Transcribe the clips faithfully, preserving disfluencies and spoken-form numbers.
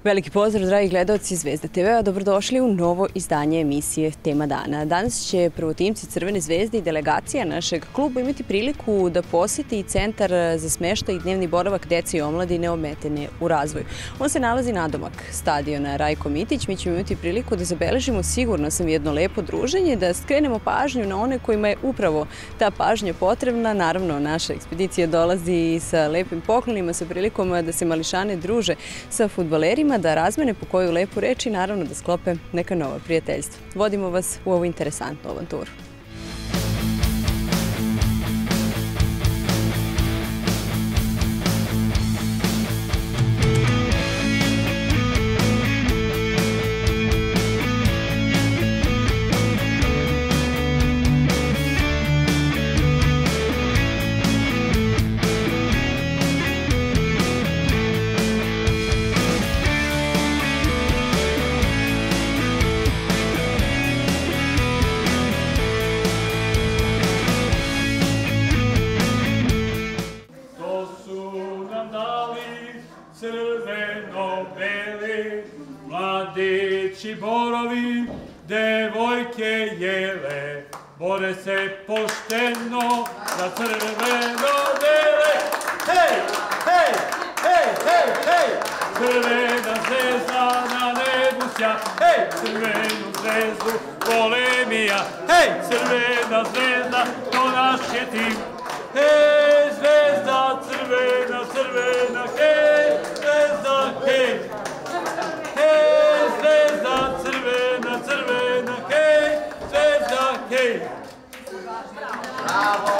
Veliki pozdrav, dragi gledalci Zvezda te ve-a, dobrodošli u novo izdanje emisije Tema dana. Danas će prvotimci Crvene zvezde i delegacija našeg kluba imati priliku da poseti Centar za smeštaj i dnevni boravak dece i omladine ometene u razvoju. On se nalazi nadomak stadiona Rajko Mitić. Mi ćemo imati priliku da zabeležimo, sigurno sam, jedno lepo druženje, da skrenemo pažnju na one kojima je upravo ta pažnja potrebna. Naravno, naša ekspedicija dolazi sa lepim poklonima, sa prilikom da se mališane druže sa fudbalerima, da razmene po koju lepu reč i naravno da sklope neka nova prijateljstva. Vodimo vas u ovu interesantnu avanturu. Mladići borovi, devojke jele, bore se pošteno za crveno dele. Hej, hej, hej, hej, hej! Crvena zvezda na nebu sja, hej! Crvenu zvezdu vole mi ja, hej! Crvena zvezda, to naš je tim. Hej, zvezda crvena, crvena, hej! Zvezda, hej! Hej, zvezda crvena, crvena, hej, zvezda, hej! Bravo!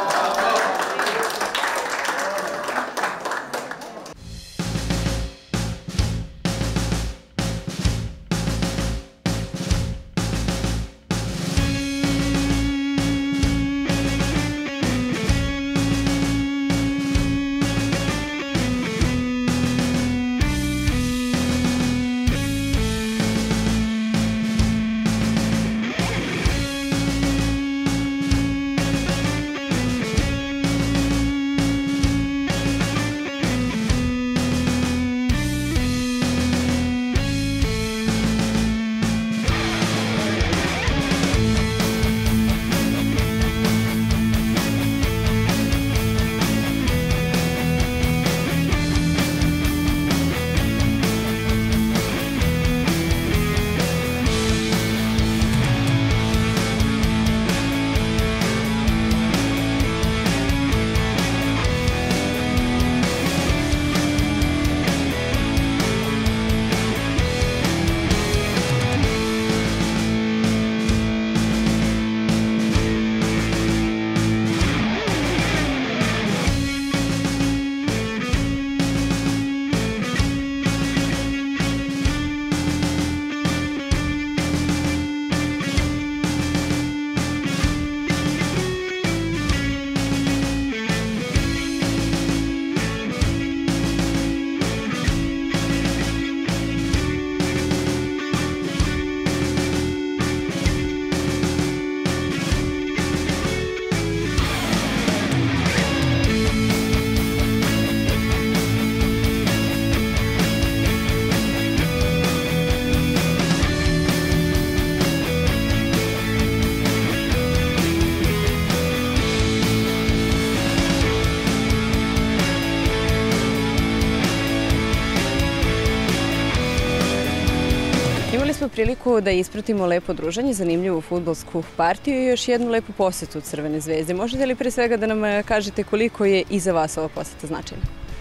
Imali smo priliku da ispratimo lepo druženje, zanimljivu fudbalsku partiju i još jednu lepu posetu Crvene zvezde. Možete li pre svega da nam kažete koliko je i za vas ova poseta značajna?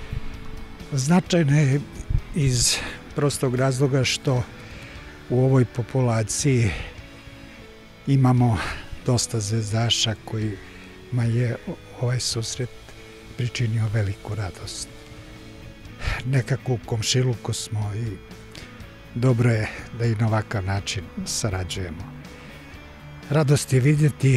Značajna je iz prostog razloga što u ovoj populaciji imamo dosta zvezdaša kojima je ovaj susret pričinio veliku radost. Nekako u komšiluku smo i dobro je da i na ovakav način sarađujemo. Radost je vidjeti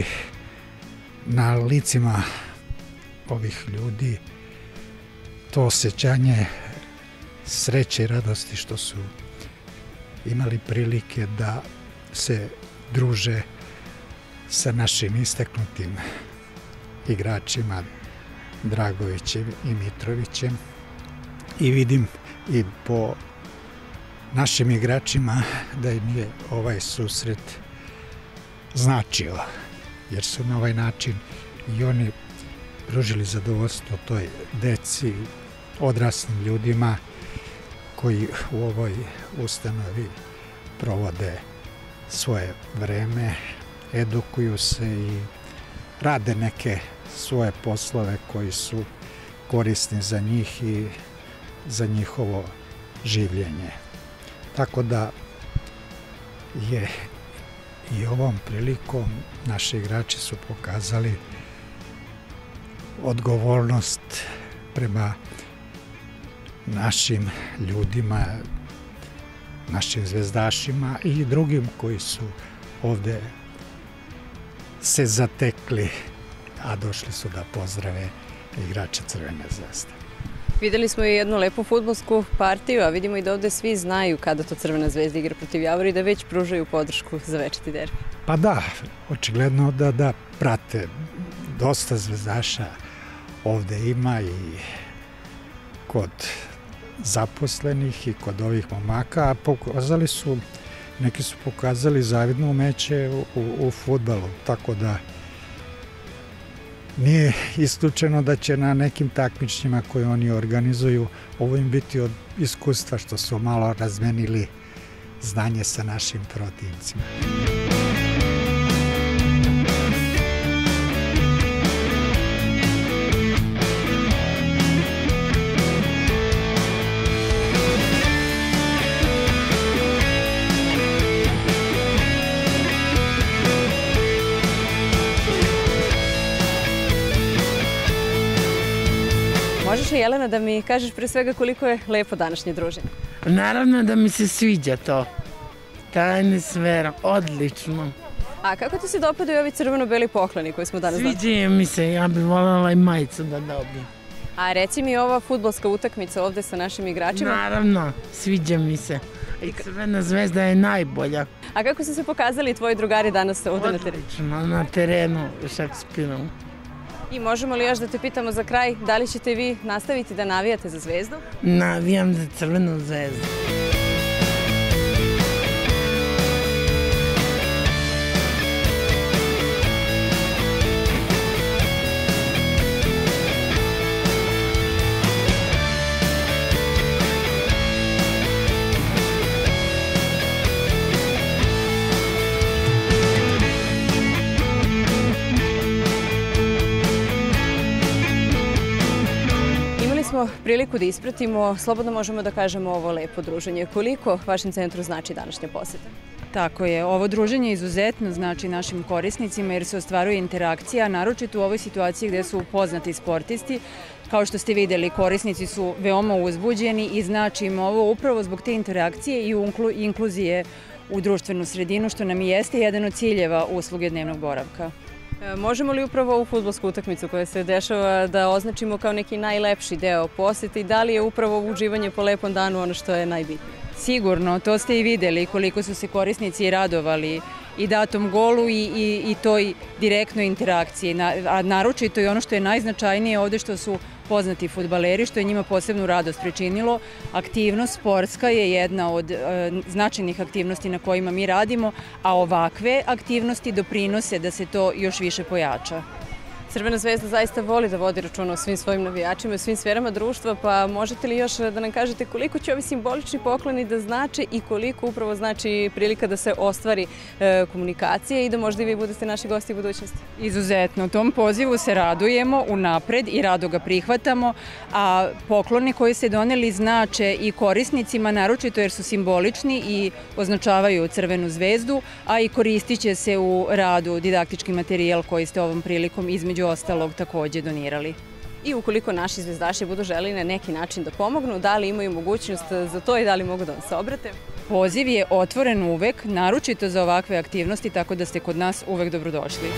na licima ovih ljudi to osjećanje sreće i radosti što su imali prilike da se druže sa našim istaknutim igračima Dragovićem i Mitrovićem i vidim i po našim igračima da im je ovaj susret značio, jer su na ovaj način i oni pružili zadovoljstvo toj deci, odraslim ljudima koji u ovoj ustanovi provode svoje vreme, edukuju se i rade neke svoje poslove koji su korisni za njih i za njihovo življenje. Tako da je i ovom prilikom naši igrači su pokazali odgovornost prema našim ljudima, našim zvezdašima i drugim koji su ovde se zatekli, a došli su da pozdrave igrače Crvene zvezde. Videli smo i jednu lepu fudbalsku partiju, a vidimo i da ovde svi znaju kada to Crvena zvezda igra protiv Javora i da već pružaju podršku za večiti derbi. Pa da, očigledno da, da prate. Dosta zvezdaša ovde ima i kod zaposlenih i kod ovih momaka, a pokazali su, neki su pokazali zavidno umeće u, u, u fudbalu, tako da nije isključeno da će na nekim takmičenjima koje oni organizuju ovo im biti od iskustva što su malo razmenili znanje sa našim protivnicima. Možeš li, Jelena, da mi kažeš pre svega koliko je lepo današnje druženje? Naravno da mi se sviđa to. Ta atmosfera, odlično. A kako ti se dopadaju ovi crveno-beli pokloni koji smo danas dobili? Sviđa mi se, ja bih voljela i majicu da dobijem. A reci mi ova fudbalska utakmica ovde sa našim igračima? Naravno, sviđa mi se. I Crvena zvezda je najbolja. A kako su se pokazali tvoji drugari danas ovde na terenu? Odlično, na terenu Šekspirom. I možemo li još da te pitamo za kraj, da li ćete vi nastaviti da navijate za Zvezdu? Navijam za Crvenu zvezdu. Smo priliku da ispratimo, slobodno možemo da kažemo ovo lepo druženje. Koliko vašem centru znači današnja poseta? Tako je, ovo druženje izuzetno znači našim korisnicima jer se ostvaruje interakcija, naročito u ovoj situaciji gde su poznati sportisti. Kao što ste videli, korisnici su veoma uzbuđeni i znači im ovo upravo zbog te interakcije i inkluzije u društvenu sredinu, što nam i jeste jedan od ciljeva usluge dnevnog boravka. Možemo li upravo ovu fudbalsku utakmicu koja se dešava da označimo kao neki najlepši deo posete i da li je upravo uživanje po lepom danu ono što je najbitnije? Sigurno, to ste i videli koliko su se korisnici radovali i datom golu i, i, i toj direktnoj interakciji. A naročito i ono što je najznačajnije ovde što su poznati fudbaleri, što je njima posebnu radost pričinilo. Aktivnost sportska je jedna od e, značajnih aktivnosti na kojima mi radimo, a ovakve aktivnosti doprinose da se to još više pojača. Crvena zvezda zaista voli da vodi računa o svim svojim navijačima i svim sferama društva, pa možete li još da nam kažete koliko će ovi simbolični pokloni da znače i koliko upravo znači prilika da se ostvari e, komunikacija i da možda i vi budete naši gosti u budućnosti? Izuzetno. Tom pozivu se radujemo unapred i rado ga prihvatamo, a pokloni koji se doneli znače i korisnicima, naročito jer su simbolični i označavaju Crvenu zvezdu, a i koristit će se u radu didaktički materijal koji ste ovom prilikom između ostalog takođe donirali. I ukoliko naši zvezdaši budu želeli na neki način da pomognu, da li imaju mogućnost za to i da li mogu da vam se obrate? Poziv je otvoren uvek, naročito za ovakve aktivnosti, tako da ste kod nas uvek dobrodošli.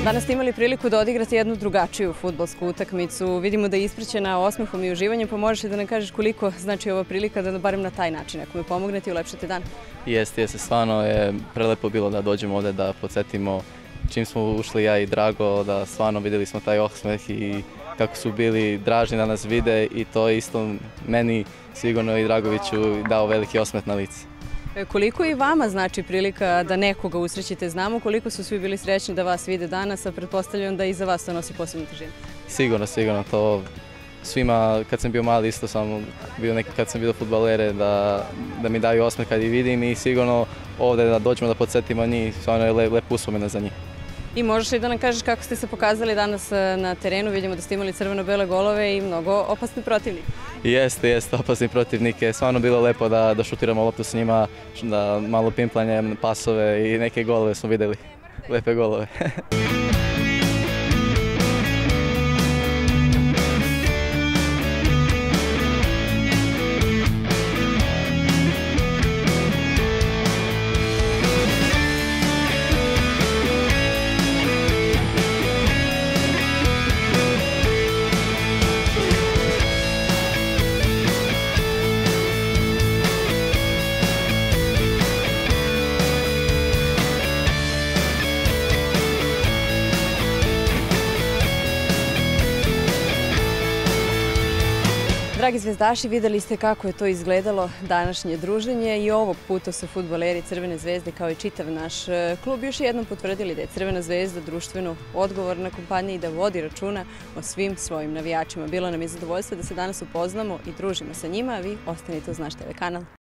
Danas ste imali priliku da odigrate jednu drugačiju fudbalsku utakmicu. Vidimo da je ispraćena osmehom i uživanjem, pa možeš li da nam kažeš koliko znači ova prilika da barem na taj način nekome pomognete i ulepšate dan? Jeste, jeste, stvarno je prelepo bilo da dođemo ovdje da podsjetimo čim smo ušli ja i Drago, da stvarno vidjeli smo taj osmeh i kako su bili dražni da nas vide i to isto meni sigurno i Dragoviću dao veliki osmeh na lice. Koliko i vama znači prilika da nekoga usrećite? Znamo koliko su svi bili srećni da vas vide danas, a pretpostavljam da i za vas to nosi posebnu težinu. Sigurno, sigurno. To svima, kad sam bio mali, isto sam bio neki, kad sam vidio fudbalere, da, da mi daju osmeh kad ih vidim i sigurno ovdje da dođemo da podsjetimo njih, stvarno je le, lepo uspomena za njih. I možeš li da nam kažeš kako ste se pokazali danas na terenu? Vidimo da ste imali crveno-bele golove i mnogo opasni protivnik. Jeste, jeste, opasni protivnik je. Stvarno bilo lepo da, da šutiramo loptu s njima, da malo pimplanje, pasove i neke golove smo vidjeli. Lepe golove. Dragi zvezdaši, videli ste kako je to izgledalo današnje druženje i ovog puta su fudbaleri Crvene zvezde kao i čitav naš klub još jednom potvrdili da je Crvena zvezda društveno odgovorna kompanija i da vodi računa o svim svojim navijačima. Bilo nam je zadovoljstvo da se danas upoznamo i družimo sa njima, a vi ostanite uz naš te ve kanal.